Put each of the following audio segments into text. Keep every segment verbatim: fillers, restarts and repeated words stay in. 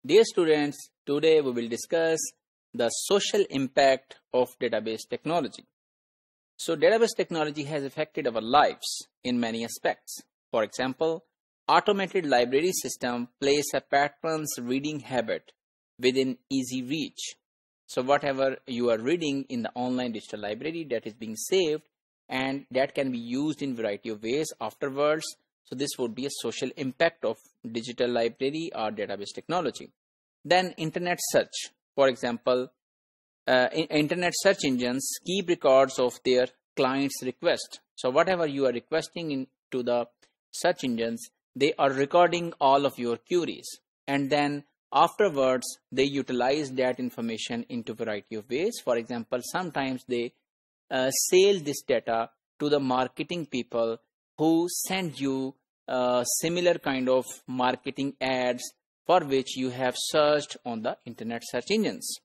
Dear students, today we will discuss the social impact of database technology. So database technology has affected our lives in many aspects. For example, automated library system place a pattern's reading habit within easy reach. So whatever you are reading in the online digital library, that is being saved and that can be used in variety of ways afterwards. So this would be a social impact of digital library or database technology. Then internet search. For example, uh, in internet search engines keep records of their clients' request. So whatever you are requesting into the search engines, they are recording all of your queries. And then afterwards, they utilize that information into variety of ways. For example, sometimes they uh, sell this data to the marketing people who send you uh, similar kind of marketing ads for which you have searched on the internet search engines.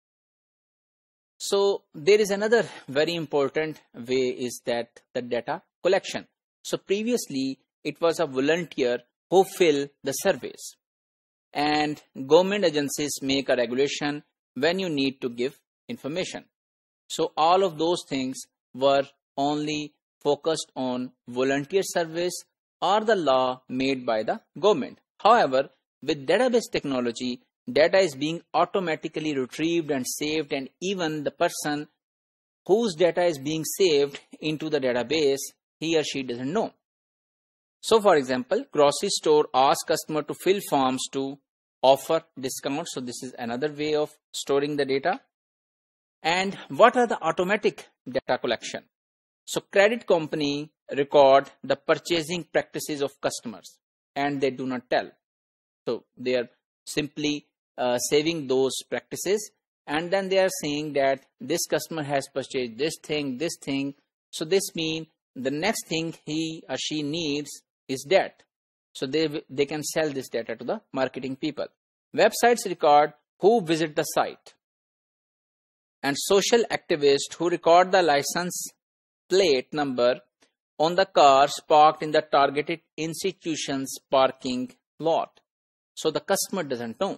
So there is another very important way is that the data collection. So previously it was a volunteer who fill the surveys, and government agencies make a regulation when you need to give information. So all of those things were only focused on volunteer service or the law made by the government. However, with database technology, data is being automatically retrieved and saved, and even the person whose data is being saved into the database, he or she doesn't know. So for example, grocery store asks customer to fill forms to offer discounts. So this is another way of storing the data. And what are the automatic data collection? So credit company record the purchasing practices of customers and they do not tell. So they are simply uh, saving those practices, and then they are saying that this customer has purchased this thing, this thing. So this means the next thing he or she needs is that. So they, they can sell this data to the marketing people. Websites record who visit the site, and social activists who record the license plate number on the cars parked in the targeted institution's parking lot. So the customer doesn't know.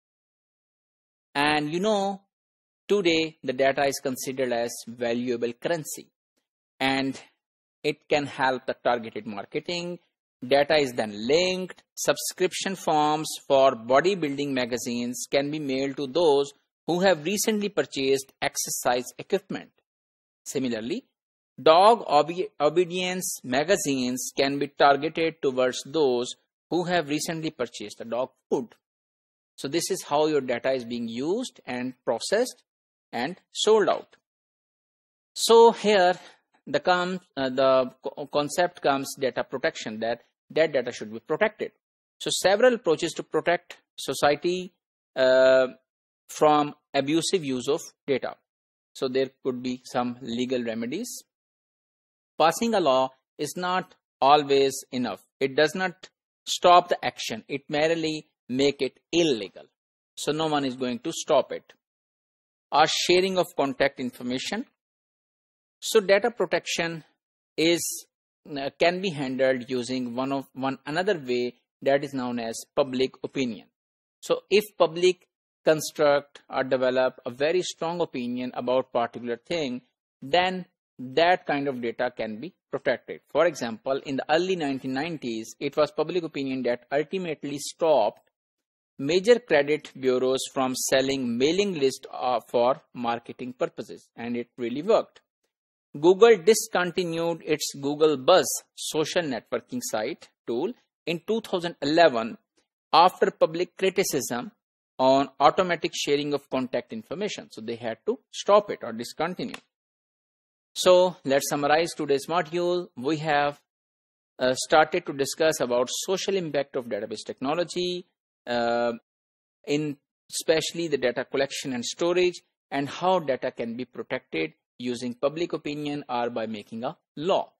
And you know, today the data is considered as valuable currency and it can help the targeted marketing. Data is then linked. Subscription forms for bodybuilding magazines can be mailed to those who have recently purchased exercise equipment. Similarly, dog obe obedience magazines can be targeted towards those who have recently purchased the dog food. So this is how your data is being used and processed and sold out. So here the, com uh, the co concept comes data protection, that that data should be protected. So several approaches to protect society uh, from abusive use of data. So there could be some legal remedies. Passing a law is not always enough. It does not stop the action. It merely make it illegal. So no one is going to stop it. Or sharing of contact information. So data protection is uh, can be handled using one of one another way that is known as public opinion. So if public construct or develop a very strong opinion about particular thing, then that kind of data can be protected. For example, in the early nineteen nineties, it was public opinion that ultimately stopped major credit bureaus from selling mailing lists uh, for marketing purposes, and it really worked. Google discontinued its Google Buzz social networking site tool in two thousand eleven after public criticism on automatic sharing of contact information. So they had to stop it or discontinue. So let's summarize today's module. We have uh, started to discuss about social impact of database technology, uh, in especially the data collection and storage, and how data can be protected using public opinion or by making a law.